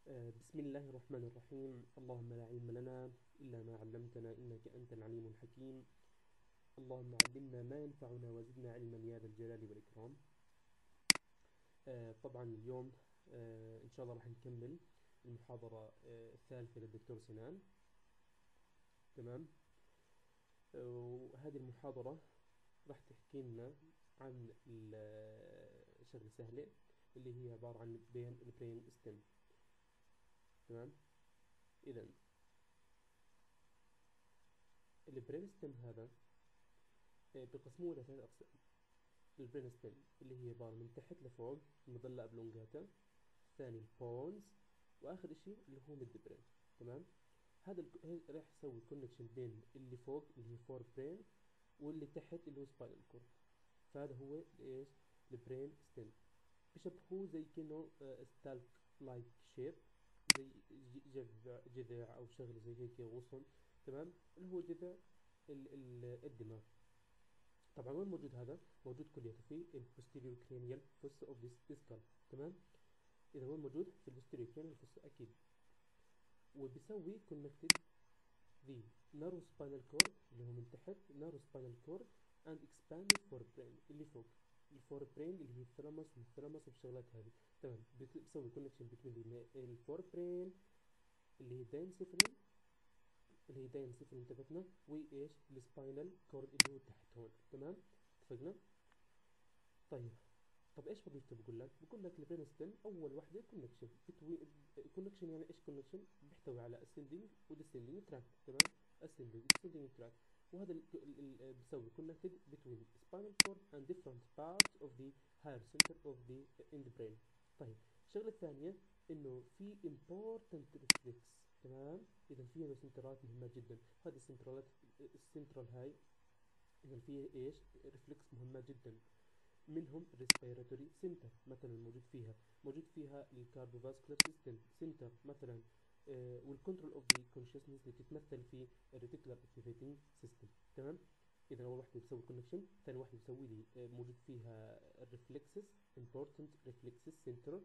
بسم الله الرحمن الرحيم. اللهم لا علم لنا إلا ما علمتنا إنك أنت العليم الحكيم. اللهم علمنا ما ينفعنا وزدنا علما يا ذا الجلال والإكرام. طبعا اليوم إن شاء الله راح نكمل المحاضرة الثالثة للدكتور سنان. تمام. وهذه المحاضرة راح تحكي لنا عن شغلة سهلة اللي هي عبارة عن البرين ستيم. تمام. إذا البرين ستيم هذا بقسموه إلى 3 أقسام. البرين ستيم اللي هي عبارة من تحت لفوق المظلة أبلونجاتا، الثاني البونز، وآخر إشي اللي هو ميد برين. تمام. هذا راح يسوي كونكشن بين اللي فوق اللي هي فور برين واللي تحت اللي هو سباينال كورد. فهذا هو إيش البرين ستيم. بشبهوه زي كأنه ستالك لايك شيب، زي جذع أو شغلة زي هيك غصن. تمام. اللي هو جذع الدماغ. طبعا وين موجود هذا؟ موجود كليته في البوستيريور كرينيال فوسا اوف ذيس سكال. تمام. اذا وين موجود؟ في البوستيريور كرينيال فوسا اكيد. وبيسوي كونكتد ذي نارو سباينال كورد اللي هو من تحت، نارو سباينال كورد اند اكسباندد فور برين اللي فوق، الفور برين اللي هي الثلاموس والثلاموس والشغلات هذه. تمام. بيسوي كونكشن بين الفور برين اللي هي داينسيفلين، اللي هي داينسيفلين تبعتنا، وايش السباينال كورد اللي هو تحت هون. تمام. اتفقنا؟ طب ايش وظيفته؟ بقول لك البرين ستيم اول وحده كونكشن كونكشن. يعني ايش كونكشن؟ بيحتوي على ascending وديسندنج تراك. تمام. ascending وديسندنج تراك. وهذا بيسوي connected between spinal cord and different parts of the higher center of the in the brain. طيب الشغله الثانيه انه في important reflex. تمام. اذا في سنترات مهمه جدا. هذه السنترالات السنترال هاي اذا فيها ايش ريفلكس مهمه جدا. منهم respiratory center مثلا موجود فيها الكارديوفاسكولار سيستم سنتر مثلا، والكنترول اوف ذا كونشسنس اللي تتمثل في الريتيكولار اكتيفيتنج سيستم. تمام. اذا اول واحده بتسوي كونكشن، ثاني واحده بتسوي لي موجود فيها الريفلكسز امبورتنت ريفلكسز سنتر،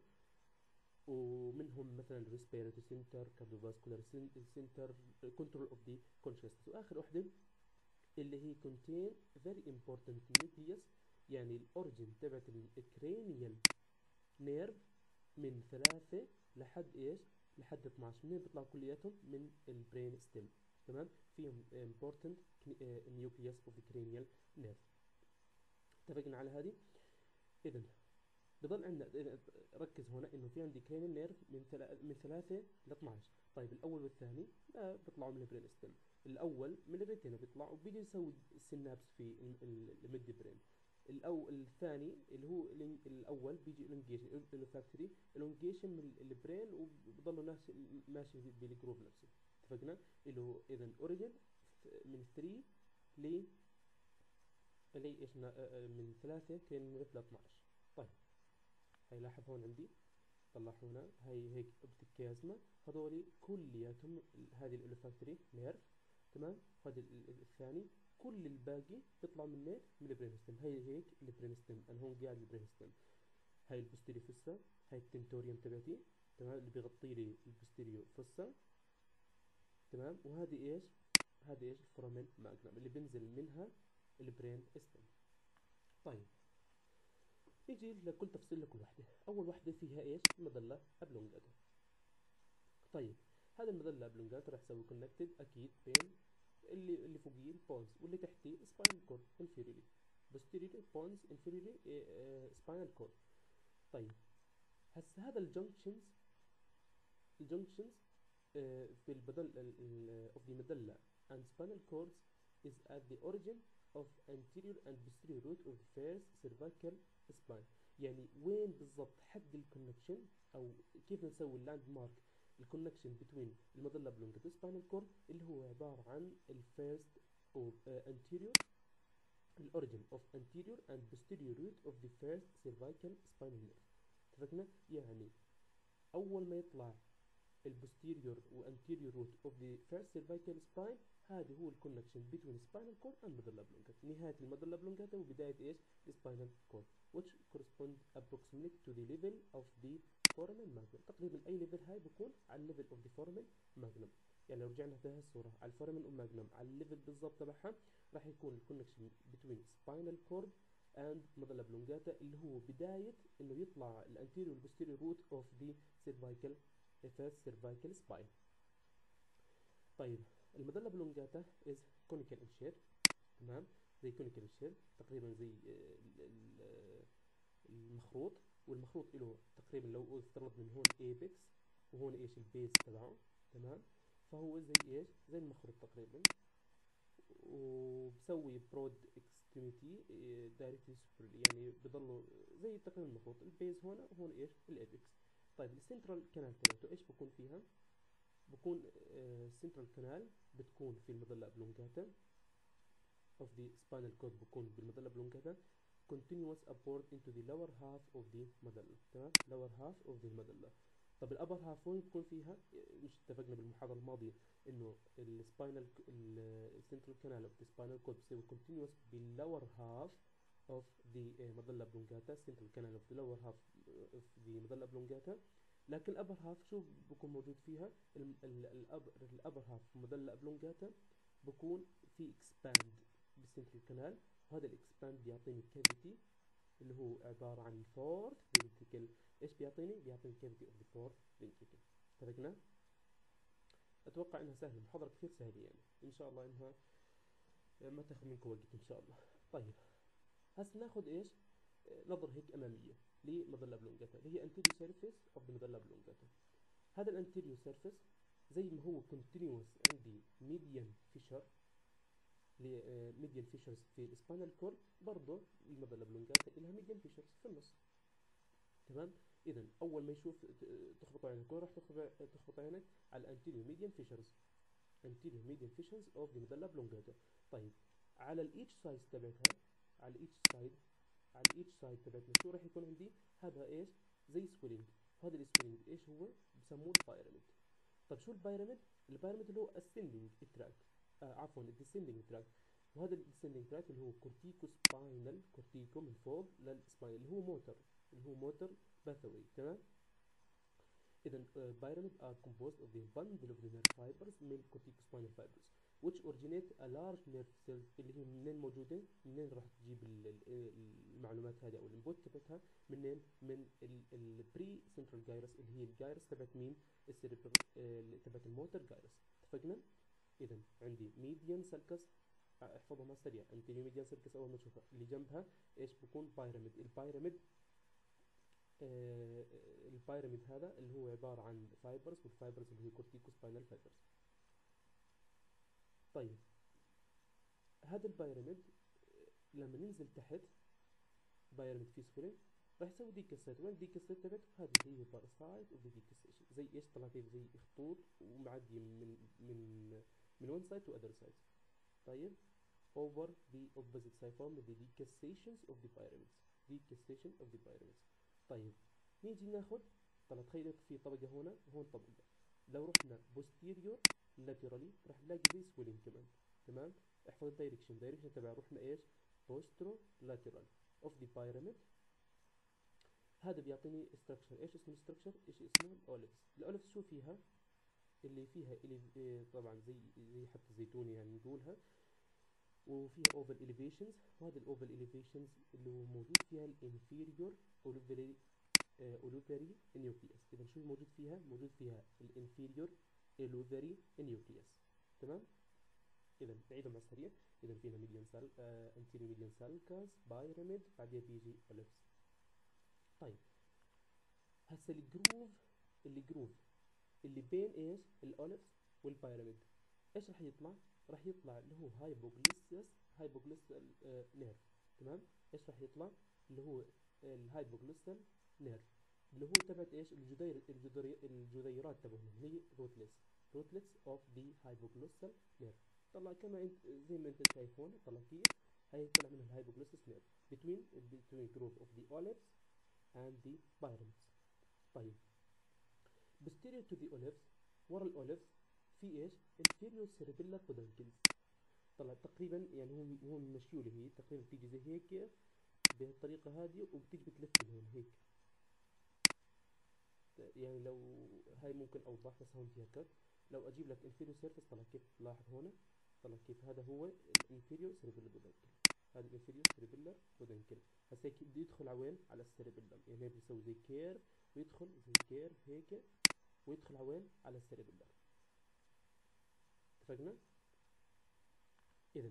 ومنهم مثلا respiratory center كارديوفاسكولار سنتر كنترول اوف ذا كونشسنس. واخر واحده اللي هي contain very important nucleus، يعني الاوريجن تبعت الكرينيال نيرف من 3 لحد ايش؟ لحد 12. منين بيطلعوا كلياتهم؟ من البرين ستيم. تمام. فيهم important nucleus of the cranial nerve. اتفقنا على هذه؟ اذا بضل عندنا، ركز هنا انه في عندي كرينيال نيرف من 3 ل 12. طيب الاول والثاني لا بيطلعوا من البرين ستيم. الاول من الريتينا بيطلع وبيجي يسوي السينابس في الميد برين. الثاني اللي هو الاول بيجي الونجيشن الفاكتوري الونجيشن من البرين، وبضلوا ماشي بالجروب نفسه. اتفقنا؟ اللي هو اذا اوريجن من 3 ل اللي ايش من 3 كان ل 12. طيب هاي لاحظ هون عندي، طلع هنا هاي هيك اوبتيك كيازما، هذول كلياتهم هذه الالفاكتوري نيرف. تمام. هذا الثاني كل الباقي بيطلع منين؟ من البرين ستيم. هاي هيك البرين ستيم، انا هون قاعد البرين ستيم. هاي البوستيريو فوسا، هاي التنتوريوم تبعتي. تمام. اللي بيغطي لي البوستيريو فوسا. تمام. وهذه ايش؟ هذه ايش؟ الفورامين ماجنم اللي بينزل منها البرين ستيم. طيب نيجي لكل تفصيل لكل وحده. اول وحده فيها ايش؟ المظله ابلونجاتا. طيب هذا المظله ابلونجاتا راح يسوي كونكتد اكيد بين اللي فوقيه البونز واللي تحتيه سباينال كورد انفيريلي بوستيريلي بونز انفيريلي سباينال كورد. طيب هسه هذا الجنكشنز في المظله of the medulla and spinal cords is at the origin of anterior and posterior root of the first cervical spine. يعني وين بالضبط حد الكونكشن، او كيف نسوي اللاند مارك الكونكشن بين المظله ابلونجاتا والسباينال كورد، اللي هو عباره عن الفيرست او anterior الاوريجن of anterior and posterior root of the first cervical spinal nerve. اتفقنا؟ يعني اول ما يطلع البوستيريور وانتيريور روت اوف ذا فيرست سيرفايكال سباين، هذا هو الكونكشن بين سباينال كورد اند ميدولا اوبلونجاتا، نهايه الميدولا اوبلونجاتا وبدايه ايش؟ السباينال كورد which correspond approximately to the level of the foramen magnum. تقريبا اي ليفل هاي بكون على الليفل اوف ذا foramen magnum. يعني لو رجعنا في هالصورة على الفورامين وماجنم على الليفل بالضبط تبعها، راح يكون الكونكشن between spinal cord and medulla oblongata اللي هو بداية انه يطلع الانتيريور والبوستيريور روت اوف ذا cervical first cervical spine. طيب الميدولا oblongata is conical in shape، تمام، زي conical in shape تقريبا زي المخروط، والمخروط له تقريبا لو افترض من هون apex وهون ايش البيز تبعه، تمام، فهو زي ايش، زي المخروط تقريبا، وبسوي برود اكستريميتي دايركتلي سوبر، يعني بضلوا زي تقريبا المخروط، البيز هون وهون ايش الابيكس. طيب السنترال كانال تبعته ايش بكون فيها؟ بكون السنترال كانال بتكون في المظلة oblongata of the spinal cord، بكون بالمظلة oblongata continuous upward into the lower half of the medulla، تمام، lower half of the medulla. طب الابر هاف وين بكون فيها؟ مش اتفقنا بالمحاضرة الماضية انه السباينال السنترال كانال اوف ذا سباينال كورد بيسوي continuous باللور هاف of the medulla oblongata، central canal of the lower half of the medulla oblongata. لكن الابر هاف شو بكون موجود فيها؟ الابر هاف medulla oblongata بكون في expand بالسنترال كانال، وهذا الاكسباند بيعطيني كافيتي اللي هو عبارة عن الفورث فينتريكل. ايش بيعطيني؟ بيعطيني كافيتي اوف ذا فورث فينتريكل. اتفقنا؟ اتوقع انها سهلة، المحاضرة كثير سهلة يعني، ان شاء الله انها ما تاخذ منكم وقت ان شاء الله. طيب هسه ناخذ ايش؟ نظرة هيك امامية لمظلة oblongata اللي هي anterior surface of the medulla oblongata. هذا الانتيريور سيرفيس زي ما هو continuous عندي median fissure لميديان فيشرز في السباينال كورد، برضه المظلة oblongata لها ميديان فيشرز في النص، تمام. اذا اول ما يشوف تخبط عينك وين راح تخبط عينك؟ على الانتيريور ميديان فيشرز، anterior median fissures of the medulla oblongata. طيب على الايتش سايد تبعتها، على الايتش سايد، على الايتش سايد تبعتنا شو راح يكون عندي؟ هذا ايش؟ زي سويلنج، هذا السويلنج ايش هو؟ بسموه البايراميد. طب شو البايراميد؟ البايراميد اللي هو ascending track، عفوا الديسندنج تراك، وهذا الديسندنج تراك اللي هو كورتيكو سباينال، كورتيكو من فوق للسباين اللي هو موتر، اللي هو موتر باثوي، تمام. إذا pyramids are composed of the bundle of the nerve fibers من corticospinal fibers which originate a large nerve cells اللي هي منين موجودة؟ منين راح تجيب المعلومات هذه أو الانبوت تبعتها؟ منين؟ من البري سنترال جايرس اللي هي الجايرس تبعت مين؟ السيربر تبعت الموتر جايرس. اتفقنا؟ إذا عندي ميديان سالكس، احفظها مع سريع، انتيريو ميديان سالكس أول ما تشوفها اللي جنبها إيش بكون؟ بايراميد. البايراميد البايراميد هذا اللي هو عبارة عن فايبرز، والفايبرز اللي هي كورتيكو سباينال فايبرز. طيب هذا البايراميد لما ننزل تحت بايراميد فيه سفلين راح يسوي ديكاسيت. وين الديكاسيت تبعته؟ هذه هي باراسايت اوف ذا ديكاسيشن، زي ايش؟ طلع فيه زي خطوط ومعدي من one side to other side. طيب over the opposite side form the decussations of the pyramids، decussation of the pyramids. طيب نيجي ناخذ، طلع تخيل في طبقة هنا وهون طبقة، لو رحنا posterior laterally راح نلاقي زي swelling كمان، تمام. احفظ الدايركشن تبع رحنا ايش؟ postero lateral of the pyramid. هذا بيعطيني structure، ايش اسم الستركشر؟ ايش اسمه؟ الاوليفز. الاوليفز شو فيها؟ اللي فيها اللي طبعا زي حتى الزيتون يعني نقولها، وفيها اوفال elevations، وهذا الاوفال elevations اللي هو موجود فيها الانفيريور اوليفري نيوكليوس. اذا شو موجود فيها؟ موجود فيها الانفيريور اوليفري نيوكليوس، تمام. اذا نعيدهم على السريع، اذا فينا ميديان سال انتيريور ميديان سالكاس، بايراميد، بعدين بيجي اوليفز. طيب هسه الجروف اللي بين ايش؟ الاوليفز والبايراميد ايش راح يطلع؟ راح يطلع اللي هو هايبوغلوسال نيرف، تمام. ايش راح يطلع؟ اللي هو الهايبوغلوسال نيرف اللي هو تبعت ايش؟ الجديرات تبعهم هي روتلتس اوف ذا هايبوغلوسال نيرف. طلع كما انت زي ما انت شايف هون، طلع كيف هي طلع منها الهايبوغلوسال نيرف between group of the olives and the pyramids. طيب posterior to the olives، ورا الاوليفز في ايش؟ inferior cerebellar peduncles. طلع تقريبا يعني هو ممشيوا لي هي تقريبا بتيجي زي هيك بهالطريقه هذه، وبتيجي بتلف لهون هيك، يعني لو هاي ممكن اوضح بس هون فيها كت. لو اجيب لك inferior surface، طلع كيف، لاحظ هون طلع كيف هذا هو الانفيريور سيربيلر بودنكل. هذا الانفيريور سيربيلر بودنكل. هسا هيك بده يدخل على وين؟ على السيربيلم. يعني هيك بيسوي زي كيرف ويدخل زي كيرف هيك ويدخل على وين؟ على السيربيلر. اتفقنا؟ اذا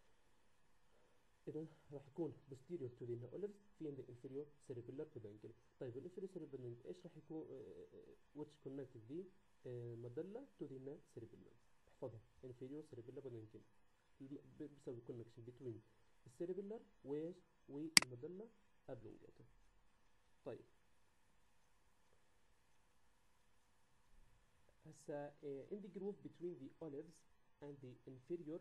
راح يكون posterior to the olives، في عندك inferior cerebellar peduncle. طيب الانفيريور cerebellum ايش راح يكون which connect the medulla to the cerebellum. احفظها inferior cerebellar peduncle بيسوي connection between السيربيلر وايش والمدلة ابلونجاتا. طيب هسا in the groove between the olives and the inferior.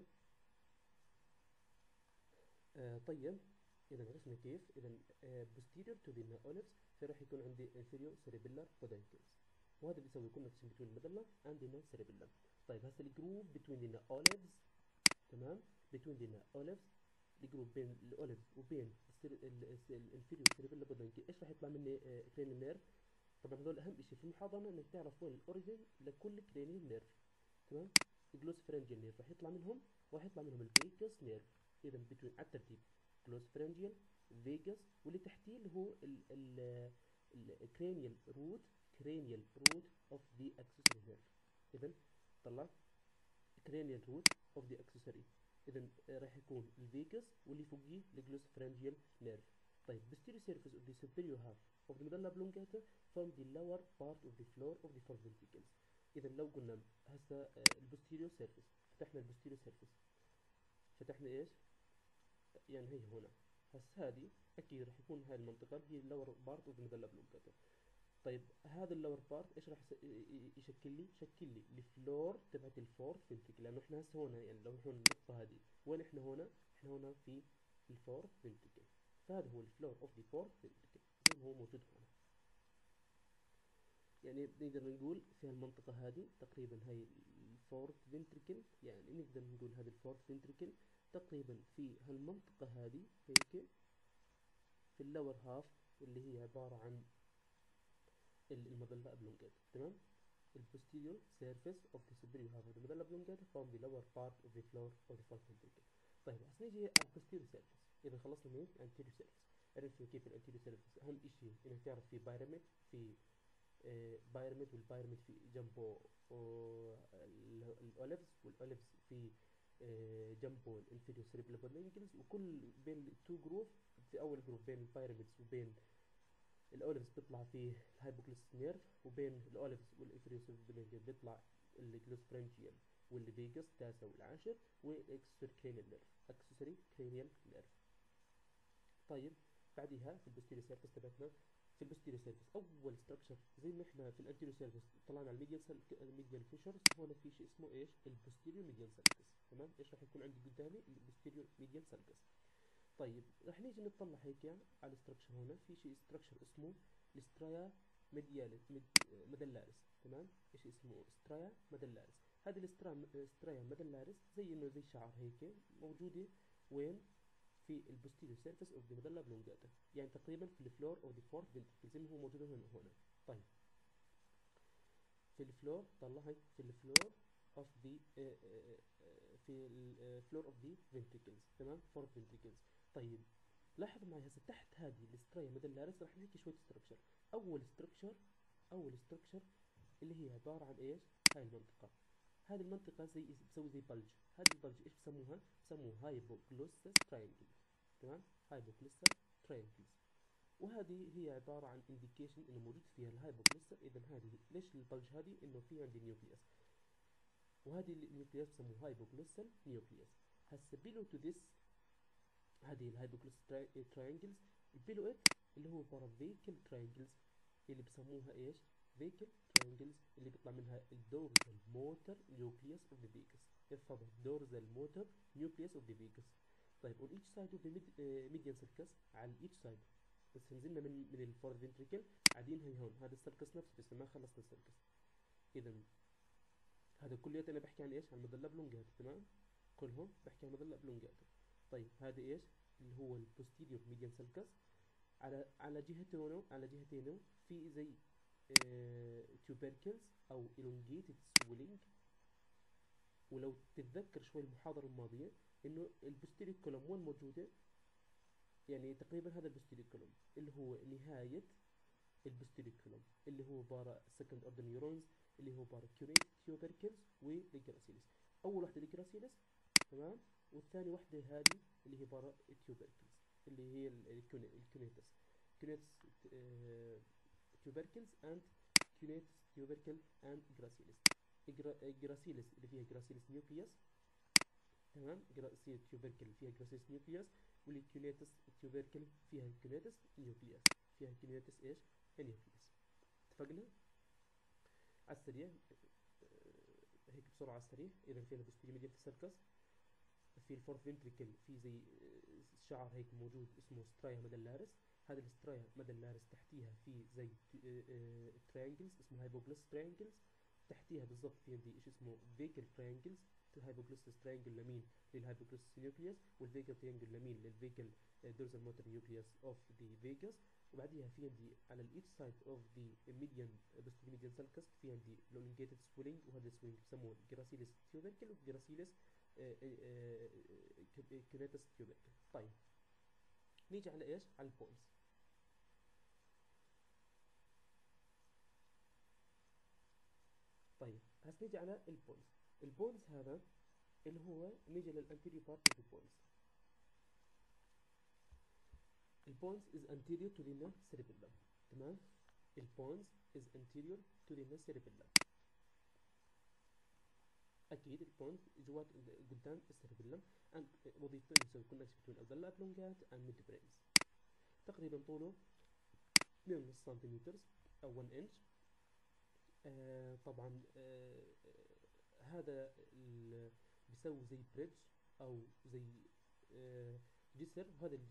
طيب اذا عرفنا كيف. اذا posterior to the olives فراح يكون عندي inferior cerebellar peduncles، وهذا بيسوي connection between المدلة and the cerebellum. طيب هسا الجروف between the olives، تمام، between the olives، الجروب بين الاوليفز وبين الانفيريور سيربيلا بودنكل. ايش راح يطلع مني كرينيال نيرف. طبعا هذول اهم شيء في المحاضره انك تعرف وين الاوريجن لكل كرينيال نيرف. تمام. الجلوسفرنجيال نيرف راح يطلع منهم، وراح يطلع منهم الفيجاس نيرف. اذا بتوين على الترتيب جلوسفرنجيال، فيجاس، واللي تحتيه اللي هو الكرينيال روت، كرينيال روت اوف ذا اكسسوري نيرف. اذا طلع cranial root of the accessory. اذا راح يكون الفيجاس واللي فوقيه الجلوسفرنجيال نيرف. طيب posterior surface of the superior half of the medulla oblongata from the lower part of the floor of the four ventricles. اذا لو قلنا هسه البوستيريور سيرفيس، فتحنا البوستيريور سيرفيس، فتحنا ايش؟ يعني هي هنا. هسه هذه اكيد راح يكون هاي المنطقه هي اللور بارت اوف ذا medulla oblongata. طيب هذا اللور بارت ايش راح يشكل لي؟ شكل لي الفلور تبعت الفورث فنتريكل، لانه احنا هسه هون يعني لو هون النقطه هذه وين احنا هون؟ احنا هون في الفورث فنتريكل، فهذا هو الفلور اوف ذا فورث فنتريكل زي ما هو موجود هون. يعني نقدر نقول في المنطقه هذه تقريبا هي الفورث فنتريكل، يعني نقدر نقول هذا الفورث فنتريكل تقريبا في هالمنطقه هذه هيك في اللور هاف، اللي هي عباره عن المظله ابلونجات. تمام. the posterior surface of the superior half of the medulla oblongata from the lower part of the floor of the fourth ventricle. طيب هسه نيجي على posterior surface. إذا خلصنا من anterior surface، عرفنا كيف الانتيريور surface. أهم إشي إنك تعرف في بايراميد، في بايراميد، والبايراميد في جنبه الأوليفز، والأوليفز في جنبه الانفيريور cerebellar peduncle، وكل بين التو جروف، في أول جروف بين البايراميدز وبين الاوليفز بيطلع فيه الهايبوكليس نيرف، وبين الاوليفز والانفيريور سيربيلر بيطلع الجلوسفرنجيال والفيجاس التاسع والعاشر، والاكسسوري كرينيال نيرف، اكسسوري كرينيال نيرف. طيب بعدها في البوستيريور سيرفيس تبعتنا، في البوستيريور سيرفيس اول ستراكشر زي ما احنا في الانتيريور سيرفيس طلعنا على الميديال فيشرز، هون في شيء اسمه ايش؟ البوستيريور ميديال سالكس. تمام. ايش راح يكون عندي قدامي؟ البوستيريور ميديال سالكس. طيب رح نيجي نطلع هيك يعني على الاستراكشر. هنا في شيء استراكشر اسمه السترايا ميدلاريس. تمام. ايش اسمه؟ سترايا ميدلاريس. هذه السترايا ميدلاريس زي انه زي شعر هيك، موجوده وين؟ في البوستيريور سيرفيس اوف ذا ميدلا بلونجاتا، يعني تقريبا في الفلور اوف ذا فورث فنتريكل زي ما هو موجود هنا. طيب في الفلور، طلع هيك في الفلور اوف ذا في الفلور اوف ذا فنتريكلز. تمام. فورث فنتريكلز. طيب لاحظ معي هسه تحت هذه السترايا ميدلاريس راح نحكي شويه ستراكشر. اول ستراكشر اللي هي عباره عن ايش؟ هاي المنطقه. هذه المنطقه زي بسوي زي بلج. هذه البلج ايش بسموها؟ بسموها هايبوجلوسس تراينجل. تمام. هايبوجلوسس تراينجلز. وهذه هي عباره عن انديكيشن انه موجود فيها الهايبوجلوسس. اذا هذه ليش البلج هذه؟ انه في عندي نيوكليوس، وهذه النيوكليوس بسموه هايبوجلوسال نيوكليوس. هسه بيلو تو ذس، هذه الهايبوجلوسس تراينجلز، بيلو ات اللي هو بارافيكل تراينجلز، اللي بسموها ايش؟ فيكل تراينجلز، اللي بيطلع منها الدورزال موتور نيوكليوس اوف ذا فيكس. احفظها، الدورزال موتور نيوكليوس اوف ذا فيكس. طيب on each side of the median sulcus، على each side، بس نزلنا من الفورث فنتريكل قاعدين هي هون، هذا السلكس نفسه بس ما خلصنا السلكس. اذا هذا كلياته انا بحكي عن ايش؟ عن المظله بلونجاتا. تمام. كلهم بحكي عن المظله بلونجاتا. طيب هذا ايش؟ اللي هو البوستيريور ميديان سلكس. على جهتينه في زي tubercles أو elongated swelling. ولو تتذكر شوي المحاضرة الماضية إنه البوستيريور كولوم وين موجودة؟ يعني تقريبا هذا البوستيريور كولوم اللي هو نهاية البوستيريور كولوم، اللي هو بارا سكند اوردر نيورونز، اللي هو بارا كيونيت تيوبركلز وليجراسيلس. اول واحده ليجراسيلس، تمام، والثاني واحده هذه اللي هي بارا تيوبركلز، اللي هي الكيونيتس تيوبركلز اند كيونيتس تيوبركل اند جراسيلس. جراسيلس اللي فيها جراسيلس نيوكليوس، تمام، جراسيلس تيوبركل فيها جراسيلس نيوكليوس، والكيونيتس تيوبركل فيها كيونيتس نيوكليوس، فيها كيونيتس ايش؟ نيوكليوس. اتفقنا؟ على السريع هيك بسرعة على السريع. إذا في البوستيريور ميديال سيركس، في الفورث فنتريكل في زي شعر هيك موجود اسمه سترايا ميدلاريس. هذا السترايا ميدلاريس تحتيها في زي تريانجلز اسمه هايبوجلوس تريانجلز. تحتيها بالضبط في عندي شيء اسمه فيكل تريانجلز. الهايبوجلوس تريانجل لمين؟ للهايبوجلوس نيوكليوس، والفيكل تريانجل لمين؟ للفيكل dorsal motor nucleus of the vagus. وبعديها في عندي على each side of the median posterior median sulcus في عندي elongated swelling، وهذا السوينج بسموه جراسيلس تيوبركل وجراسيلس كيونيتس تيوبركل. طيب نيجي على ايش؟ على البونز. طيب هسه نيجي على البونز. البونز هذا اللي هو نيجي للانتيريور بارت اوف البونز. البونز is anterior to the cerebellum، تمام. البونز is anterior to the cerebellum. اكيد البونز جوات قدام السيربيلم، وظيفته انه يسوي كونكشن بين الأوزيلا بلونجات and midbrains. تقريبا طوله 2.5 سنتيمتر او 1 انش. طبعا هذا بيسوي زي بريدج او زي جسر.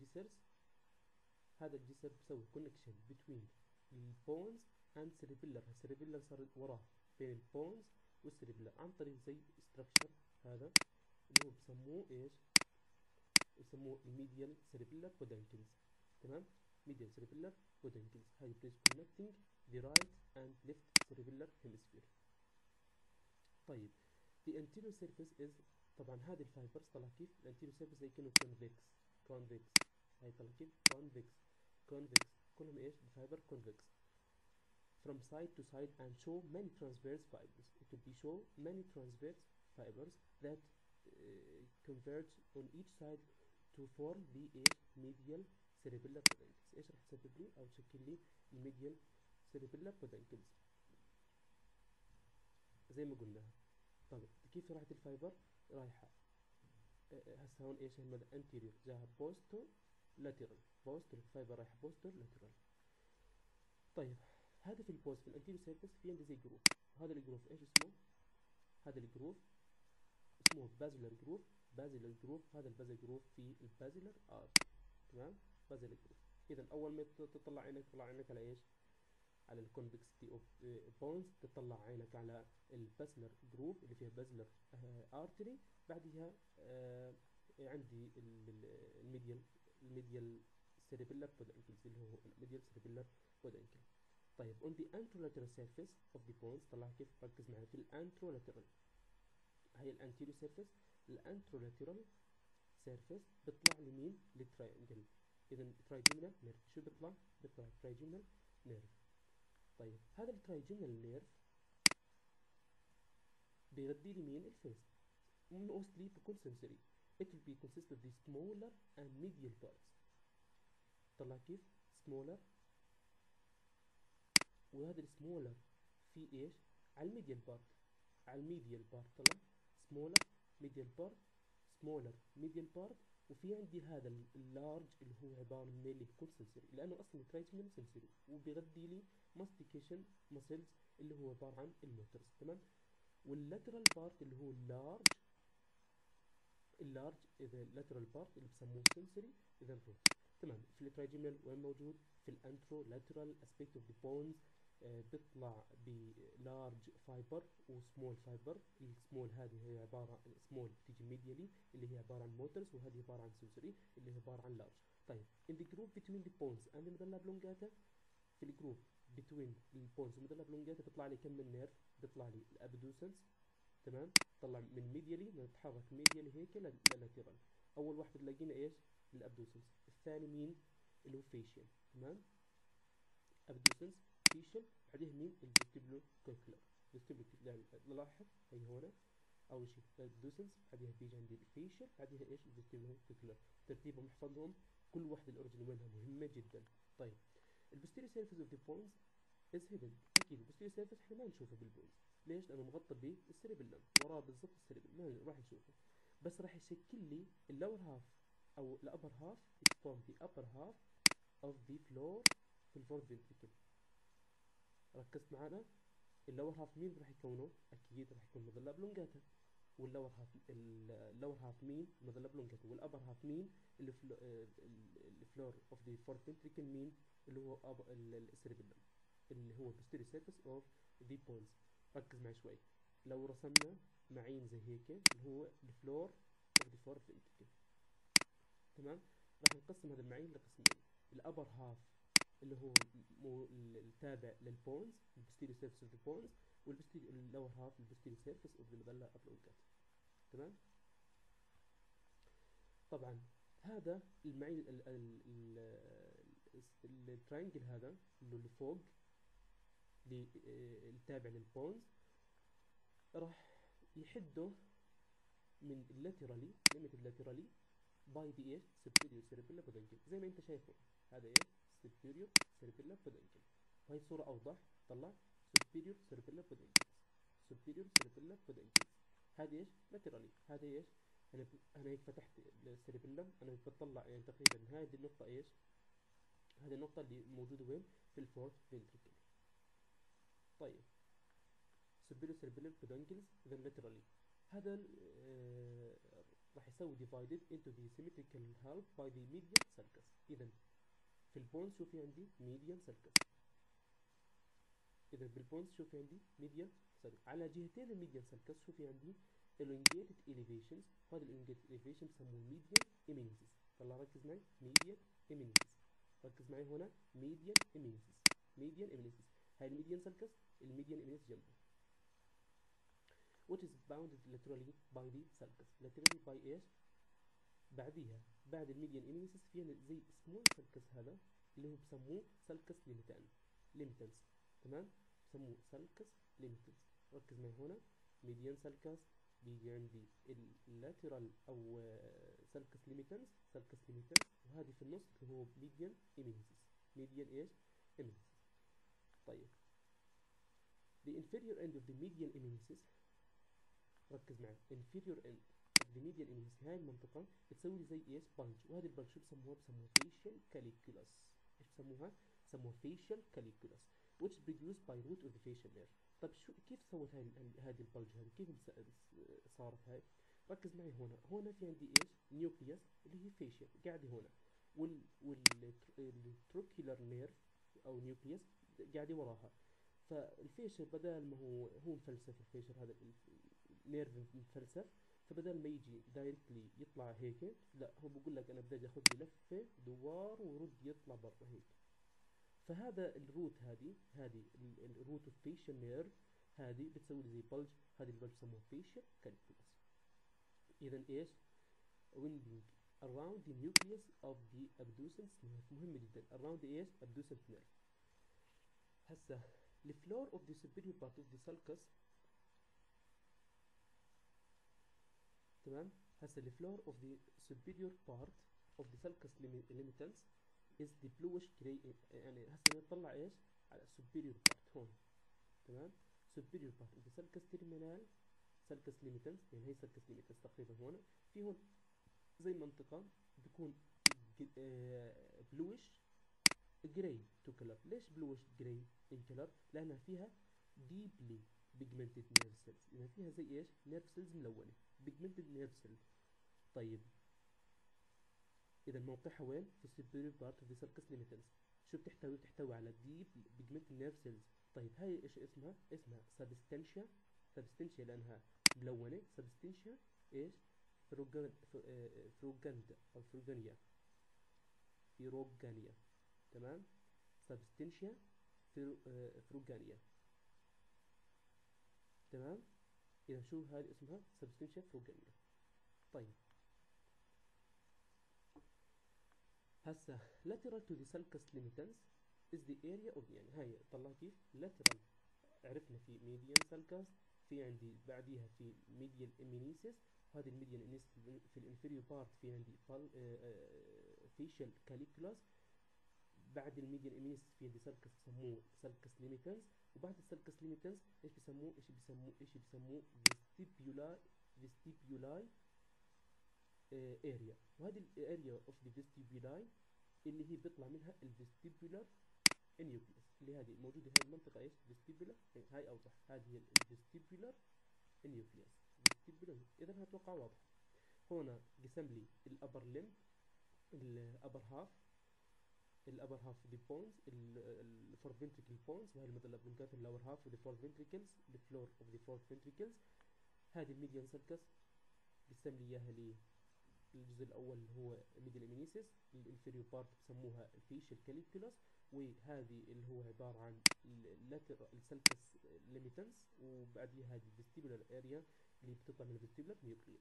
هذا الجسر بيسوي كونكشن بين البونز اند سيربيلر. السيربيلر صار وراه بين البونز والسيربيلر عن طريق زي ستراكشر هذا اللي هو بسموه ايش؟ بسموه الميديال سيربيلر بودنكلز، تمام. medial cerebellar peduncles. هاي bridge connecting the right and left cerebellar hemisphere. طيب the anterior surface is، طبعا هذه الفايبرز طلع كيف؟ الانتيريور سيرفيس زي كانه convex. هاي طلع كيف؟ convex كلهم ايش؟ الفايبر convex from side to side and show many transverse fibers. It will be show many transverse fibers that converge on each side to form the medial cerebellar peduncles. ايش راح تسبب لي او تشكل لي الميديال cerebellar peduncles زي ما قلنا. طيب كيف راحت الفايبر؟ رايحه هسه هون ايش المدى؟ انتيريور جاها بوستو لاترال. الفايبر رايحه بوستو لاترال. طيب هذا في البوست في الانتيريور سيرفيس في عندي زي جروف. هذا الجروف ايش اسمه؟ هذا الجروف اسمه بازلر جروف. هذا البازل جروف في البازلر ارتري، تمام. بازلر جروف. اذا اول ما تطلع عينك على ايش؟ على الكونفكسيتي اوف بونز، تطلع عينك على البازلر جروف اللي فيها بازلر ارتري. بعدها عندي الميديال سيربيلر بودنكلز اللي هو الميديال سيربيلر بودنكل. طيب on the anterolateral surface of the bones طلع كيف؟ ركز معي في الانترولاترال. هي الانتيريور سيرفيس. الانترولاترال سيرفيس بيطلع لمين؟ للتراينجل. اذا ترايجيمينال نيرف. شو بيطلع؟ ترايجيمينال نيرف. طيب هذا الترايجيمينال نيرف بيغذي لي مين؟ الفيس. mostly بيكون sensory. it will be consist of the smaller and medial parts. طلع كيف؟ smaller، وهذا السمولر في ايش؟ على الميديال بارت. طلع سمولر ميديال بارت. وفي عندي هذا اللارج اللي هو عباره من اللي بيكون سنسوري، لانه اصلا ترايجيمينال سنسوري وبيغذي لي ماستيكيشن ماسلز اللي هو عباره عن الموتورز، تمام. واللاترال بارت اللي هو اللارج اذا اللاترال بارت اللي بسموه سنسوري اذا الروت، تمام. في الترايجيمينال وين موجود؟ في الانترو لاترال اسبيكت اوف ذا بونز. بيطلع بلارج فايبر وسمول فايبر. السمول هذه هي عباره عن سمول بتيجي ميديالي اللي هي عباره عن موتورز، وهذه عباره عن سنسوري اللي هي عباره عن لارج. طيب in the group between the bones and the medulla oblongata، في الجروب بتوين البونز وميدل ابلونجاتا بيطلع لي كم من نيرف؟ بيطلع لي الابدوسنس، تمام؟ طلع من ميديالي، نتحرك ميديالي هيك للاترال. اول واحد لقينا ايش؟ الابدوسنس. الثاني مين؟ اللي هو فيشل، تمام؟ ابدوسنس، فيشل، بعديه مين؟ الفيستيبولو كوكلر. فيستيبولو، لاحظ هي هون اول شيء الابدوسنس، بعديها بيجي عندي الفيشل، بعديها ايش؟ الفيستيبولو كوكلر. ترتيبهم احفظهم، كل واحدة الاوريجن وينها مهمة جدا. طيب البوستيريور سيرفيس اوف ذا بونز از هيدن. اكيد البوستيريور سيرفيس احنا ما نشوفه بالبونز، ليش؟ لانه مغطى بالسيربيلم، وراه بالضبط السيربيلم ما راح نشوفه، بس راح يشكل لي اللور هاف او الابر هاف. it form the upper half of the floor في الفورد فينتريكل. ركزت معنا؟ اللور هاف مين راح يكونه؟ اكيد راح يكون مظله بلونجاتا. واللور هاف، اللور هاف مين؟ مظله بلونجاتا. والابر هاف مين؟ الفلور اوف ذا فورد فينتريكل مين؟ اللي هو السيربيلم، اللي هو posterior surface of the bones. ركز معي شوي، لو رسمنا معين زي هيك اللي هو الفلور اوف ذا فور فينتريكل، تمام؟ راح نقسم هذا المعين لقسمين، الابر هاف اللي هو التابع للبونز البوستيريور سيرفيس اوف ذا بونز، واللور هاف البوستيريور سيرفيس اوف ذا ميدالا ابلونجاتا، تمام؟ طبعا هذا المعين التراينجل هذا اللي فوق التابع للبونز راح يحده من laterally limited laterally by the ايش؟ superior cerebellar peduncle. زي ما انت شايفه هذا ايش؟ superior cerebellar peduncle. وهي الصورة اوضح، طلع superior cerebellar peduncles، superior cerebellar peduncles. هذه ايش؟ laterally. هذا ايش؟ انا هيك فتحت السيربيلم، انا بطلع يعني تقريبا هذه النقطة ايش؟ هذه النقطة اللي موجودة وين؟ في الفورث ventricle. طيب superior cerebellar peduncles then laterally. هذا راح يسوي divided into the symmetrical half by the median sulcus. إذا في البونز شو في عندي؟ median sulcus. إذا بالبونز شو في عندي؟ median sulcus. على جهتين الميديان sulcus شو في عندي؟ elongated elevations. هذا elongated elevation بسموه median eminences. طلع ركز معي، median eminences. ركز معي هنا median eminences، median eminences. هاي الميديان sulcus، الميديان eminence جنبه. What is bounded laterally by the sulcus. laterally by ايش؟ بعديها بعد الميديان ايمينيسيس فيها زي سمول سلكس، هذا اللي هو بسموه سلكس ليميتانس، تمام؟ بسموه سلكس ليميتانس. ركز معي هنا، ميديان سلكس، بيجي عندي اللاترال او سلكس ليميتانس، وهذه في النص اللي هو ميديان ايمينيسيس، ميديان ايش؟ ايمينيسيس. طيب the inferior end of the median eminences، ركز معي، inferior end of the median eminences، هاي المنطقة بتسوي لي زي ايش؟ بلج. وهذه البلج شو بسموها؟ بسموها facial calliculus. ايش بسموها؟ بسموها facial calliculus which produced by root of the facial nerve. طيب شو كيف سوت هذه البلج هذه؟ كيف صارت هاي؟ ركز معي هنا في عندي ايش؟ نيوكليوس اللي هي facial قاعدة هنا، والتروكيولار نيرف او نيوكليوس قاعدة وراها. فالفيشر بدل ما هو مفلسف، الفيشر هذا نيرف مفلسف، فبدل ما يجي دايركتلي يطلع هيك، لا هو بقول لك انا بدي اخذ لي لفه دوار ورد يطلع برا هيك. فهذا الروت، هذه الروت اوف فيشل نيرف، هذه بتسوي لي زي بلج. هذه البلج بسموها فيشل كاليكولس. اذا ايش؟ winding around the nucleus of the abducens nerve. مهم جدا around ايش؟ abducens nerve. هسه الفلور اوف ذا superior part of the sulcus، تمام؟ هسه الفلور اوف ذا superior part of the sulcus limitans is the bluish gray. يعني هسه نطلع ايش؟ على superior part هون، تمام؟ superior part of the sulcus terminal sulcus limitans، يعني هي sulcus limitans تقريبا هون، في هون زي منطقة بيكون bluish gray to color. ليش bluish gray in color؟ لأنها فيها deeply pigmented nerve cells، إذا فيها زي إيش؟ nerve cells ملونة، pigmented nerve cells. طيب إذا موقعها وين؟ في superior part of the sulcus limitans. شو بتحتوي؟ بتحتوي على deep pigmented nerve cells. طيب هاي إيش اسمها؟ اسمها substantia. substantia لأنها ملونة. substantia إيش؟ فروجاندا أو فروجانيا، تمام؟ substantia فروجانيا. تمام. إذا شو هذه اسمها سبستنشيا فروجانيا. طيب هسا lateral to the sulcus limitans is the area of يعني هاي طلع كيف lateral. عرفنا في median sulcus، في عندي بعديها في medial immunicis. هذه الميديال immunicis في الانفيريور بارت في عندي facial caliculus. بعد الميديال immunicis في عندي sulcus بسموه sulcus limitans. وبعد السلكس limitans ايش بسموه vestibuli area. وهذه الاريا اوف ذا vestibuli اللي هي بيطلع منها الفيستيبولار نيوكليس، اللي هذه موجوده هاي المنطقه ايش فيستيبولار. هاي اوضح، هذه هي الفيستيبولار نيوكليس. فيستيبولار اذا هتوقع واضح. هنا قسم لي الابر لم، الابر هاف، الابر هاف ذا بونز، الفور فنتريكل بونز، وهي المثل بنقاط اللور هاف وذا فور فنتريكلز، الفلور اوف ذا فور فنتريكلز. هذه الميديان سيركس قسم لي اياها لي الجزء الاول اللي هو ميديال امينيسيس، الانفيريور بارت بسموها الفيشل كاليكولس، وهذه اللي هو عباره عن السلكس ليميتنس، وبعديها هذه الفيستيبولار اريا اللي بتطلع من الفيستيبولار نيوكليوس.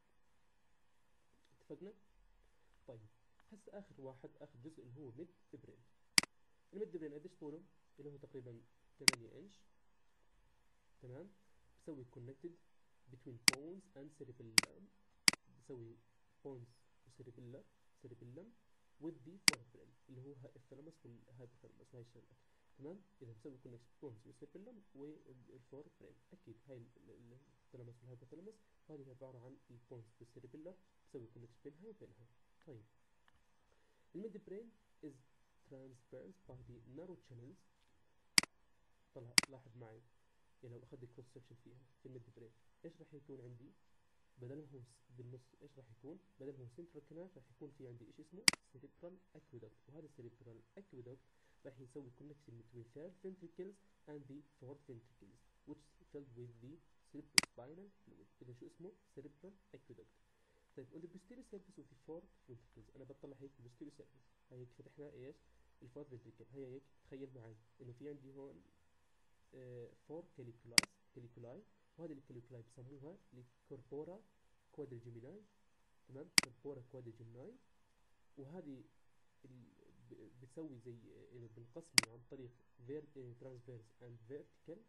اتفقنا؟ طيب هسه اخر واحد، اخر جزء اللي هو ميد برين. الميد برين قديش طوله؟ اللي هو تقريبا 8 انش. تمام. بسوي connected between bones and cerebellum، بسوي bones وcerebellum with the forebrain اللي هو الثالاموس والهايبوثالاموس، هاي الشغلات. تمام. اذا بسوي connection bones والcerebellum والforebrain، اكيد هاي الثالاموس والهايبوثالاموس، وهذه عباره عن البونز والcerebellum، بسوي connection بينها وبينها. طيب الميد برين is transversed by the narrow channels. طلع لاحظ معي، يعني لو اخذت كروس سكشن فيها في الميد برين ايش راح يكون عندي؟ بدل ما هو بالنص ايش راح يكون؟ بدل ما هو سنترال كانال راح يكون في عندي ايش اسمه سيريبرال اكويدكت. وهذا السيريبرال اكويدكت راح يسوي كونكشن between third ventricles and the fourth ventricles which is filled with the cerebrospinal fluid. اذا شو اسمه؟ cerebral aqueduct. طيب on the posterior surface of the fourth ventricles، انا بطلع هيك posterior surface، هاي هيك فتحنا ايش؟ الفورث ventricle. هي هيك تخيل معي انه في عندي هون فور كاليكولاي، وهذه الكاليكولاي بسموها الكوربورا كوادرجيميناي. تمام. كوربورا كوادرجيميناي. وهذه بتسوي زي انه بنقسمه عن طريق ترانسفيرس اند فيرتيكال.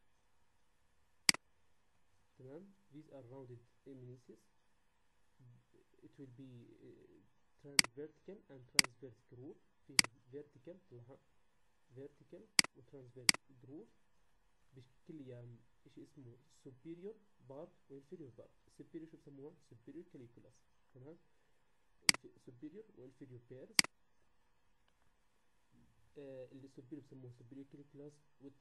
تمام. these are rounded immunices. it will be transvertical and transverse groove. فيها vertical طلعها vertical وترانسفيرس groove بشكل لي شيء اسمه superior part و inferior part. superior شو بسموها؟ superior caliculus. تمام. superior و inferior pairs. اللي superior بسموه superior caliculus،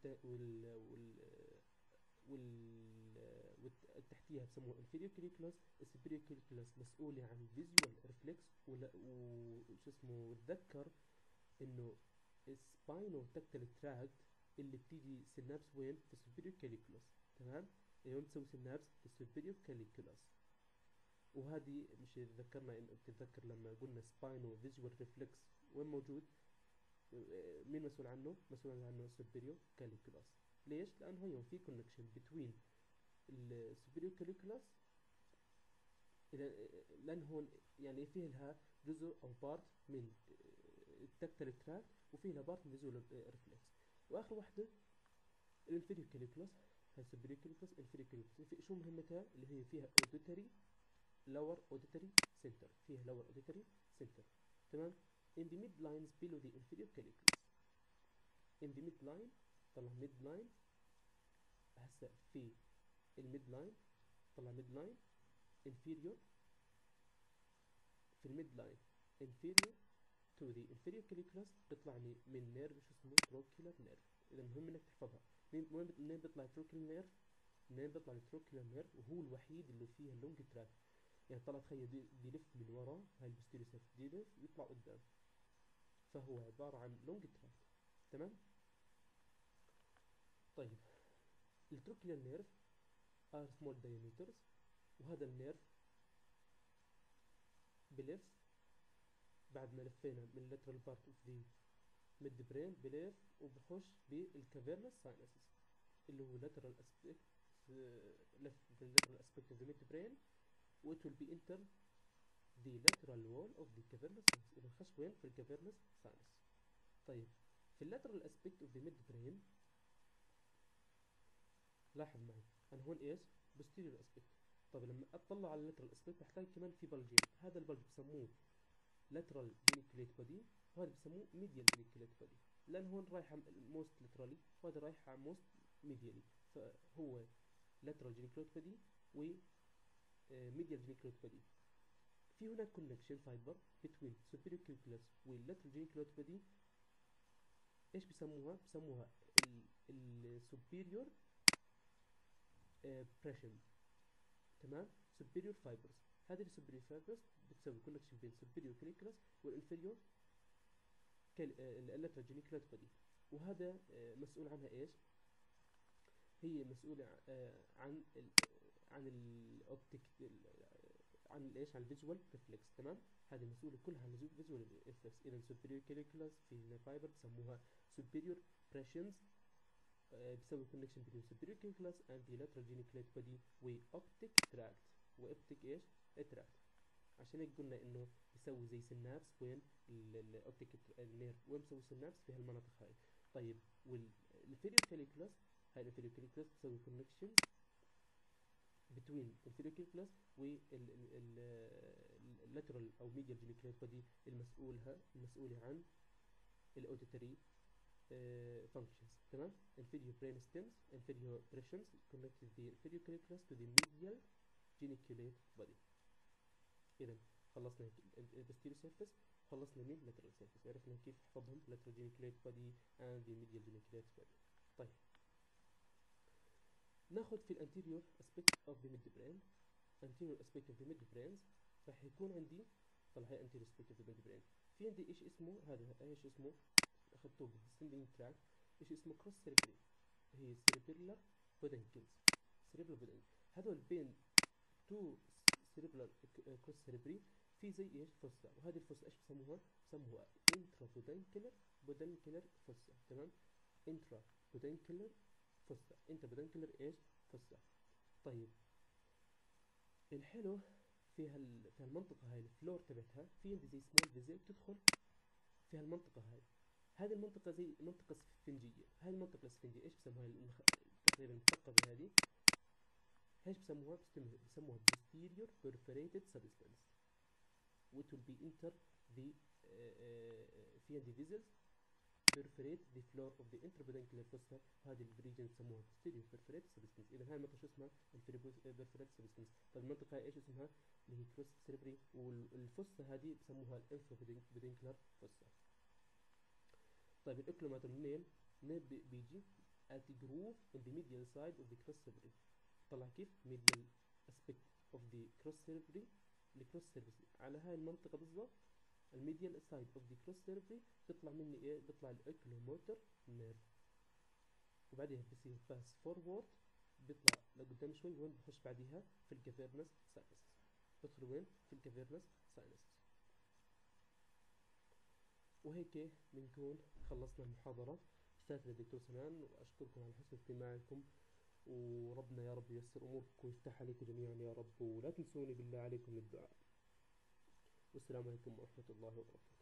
والتحتيها بسموه inferior caliculus. superior caliculus مسؤولة عن visual reflex، وشو اسمه تذكر انه spinotactile tract اللي بتيجي سينابس وين؟ في السوبيريور كاليكولوس. تمام. اليوم تسوي سينابس في السوبيريور كاليكولوس. وهذه مش تذكرنا، انه بتتذكر لما قلنا سباينو فيجوال ريفلكس وين موجود؟ مين مسؤول عنه؟ مسؤول عنه السوبيريور كاليكولوس. ليش؟ لانه هي في كونكشن بتوين السوبيريور كاليكولوس، لان هون يعني فيه لها جزء او بارت من التكتل تراك، وفيه لها بارت من فيجوال ريفلكس. واخر وحده الانفيريور كاليكولوس. هاي السوبيريور كاليكولوس، الانفيريور كاليكولوس شو مهمتها؟ اللي هي فيها اوديتري lower auditory center، فيها lower auditory center. تمام. in the midlines below the inferior caliculus. in the midline، طلع midline. هسه في الميدلاين طلع midline inferior، في الميدلاين inferior to the inferior caliculus بيطلع لي من نيرف شو اسمه trochlear nerve. اذا مهم انك تحفظها. منين بيطلع trochlear nerve؟ منين بيطلع التروكيولار نيرف؟ وهو الوحيد اللي فيه اللونج تراك. يعني طلع تخيل بيلف من ورا هاي البوستيريور سيرفيس، بيلف ويطلع قدام، فهو عبارة عن لونج تراك. تمام. طيب التروكيولار نيرف are small diameters، وهذا النيرف بلف بعد ما لفينا من lateral part of the ميد برين بلف وبخش بالكافيرنس ساينسز اللي هو lateral aspect left lateral aspect of the midbrain و it will be enter the lateral wall of the cavernous sinus. إذا خش وين؟ في الكافيرنس ساينس. طيب في اللاترال aspect of the midbrain لاحظ معي أنا هون إيش؟ posterior aspect. طيب لما أطلع على اللاترال aspect بحتاج كمان في بلجين، هذا البلج بسموه lateral geniculate body وهذا بسموه medial geniculate body، لأن هون رايحة most laterally وهذا رايحة most medially، فهو lateral geniculate body و medial geniculate body. في هناك connection fiber between superior calculus وال lateral geniculate body. ايش بسموها؟ بسموها ال superior pressure. تمام؟ superior fibers. هذه ال superior fibers بتسوي connection بين superior calculus والinferior lateral geniculate body. وهذا مسؤول عنها ايش؟ هي مسؤولة عن الاوبتيك، عن الايش؟ عن الفيجوال ريفلكس. تمام؟ هذه مسؤولة كلها عن الفيجوال ريفلكس. اذا superior calculus في فايبر بسموها superior pressions بسوي connection between superior calculus and the lateral geniculate body و optic tract و optic ايش؟ tract. عشان هيك قلنا انه بيسوي زي سنابس وين الاوبتيك النيرف، وين بسوي سنابس في هالمناطق هاي. طيب والانفيريور كاليكولاس، هاي الانفيريور كاليكولاس بتسوي كونكشن between inferior calculus واللاترال او medial geniculate body المسؤولة عن الاوديتري functions. تمام؟ inferior brain stems inferior pressions connected the inferior calculus to the medial geniculate body. إذا خلصنا posterior surface، خلصنا من lateral surface، عرفنا كيف نحفظهم lateral geniculate body and the medial geniculate body. طيب ناخذ في الانتيريور aspect of the midbrain. anterior aspect of the midbrains راح يكون عندي، طلع هي anterior aspect of the midbrain، في عندي ايش اسمه هذا، ايش اسمه اخذتوه بالdescending tract، ايش اسمه cross cerebri، هي cerebellar peduncles. cerebellar peduncles هذول بين تو cerebellar cross cerebri في زي ايش؟ فصة، وهذه الفصة ايش بسموها؟ بسموها intrapedunclar peduncular fossa. تمام؟ intrapedunclar فصة، intrapedunclar ايش؟ فصة. طيب الحلو في هالمنطقة هاي الفلور تبعتها في عندي زي سمول فيزل تدخل في هالمنطقة هاي. هذه المنطقة زي منطقة اسفنجية. هاي المنطقة الاسفنجية ايش بسموها؟ تقريبا المثقبة هذه ايش بسموها؟ بسموها posterior perforated substance which will be enter the في عندي vessels perforate the floor of the intrapeduncular fossa. هذه الريجن بسموها posterior perforated substance. اذا هاي المنطقة شو اسمها؟ perforated substance. طيب المنطقة هاي ايش اسمها؟ اللي هي cross cerebri، والفصة هذه بسموها intrapeduncular fossa. طيب الاوكلوماتر منين بيجي؟ at the groove in the medial side of the cross cerebri. طلع كيف؟ medial aspect of the cross cerebri، الكروس cerebri على هاي المنطقة بالضبط، الميديال سايد اوف ذا كروس cerebri بيطلع مني ايه؟ بيطلع الاوكلوموتر نيرف، وبعدين بصير باس فورورد بيطلع لقدام شوي، وين بخش بعديها؟ في الكافيرنس ساينسز. بدخل وين؟ في الكافيرنس ساينسز. وهيك بنكون خلصنا المحاضرة. شكرا دكتور سنان، واشكركم على حسن استماعكم، وربنا يا رب ييسر اموركم ويفتح عليكم جميعا يا رب، ولا تنسوني بالله عليكم للدعاء. والسلام عليكم ورحمة الله وبركاته.